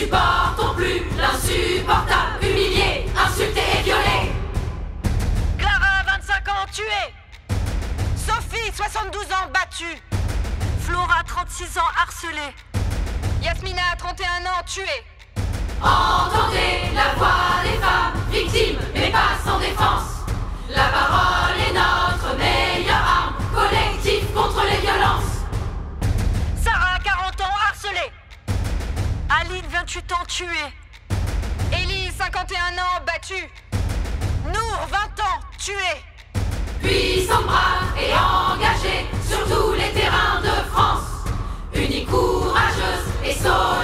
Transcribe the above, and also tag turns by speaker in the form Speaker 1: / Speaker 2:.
Speaker 1: supportons plus l'insupportable, humilié, insulté et violé.
Speaker 2: Clara, 25 ans, tuée. Sophie, 72 ans, battue. Flora, 36 ans, harcelée. Yasmina, 31 ans, tuée.
Speaker 1: Entendez la voix des femmes, victimes, mais pas sans défense. La parole est notre meilleure arme, collective contre les violences.
Speaker 2: Sarah, 40 ans, harcelée. Aline, 28 ans, tuée. Ellie, 51 ans, battue. Nour, 20 ans, tuée.
Speaker 1: Puissante, brave et engagée sur tous les terrains de France. Unie, courageuse et sauveuse.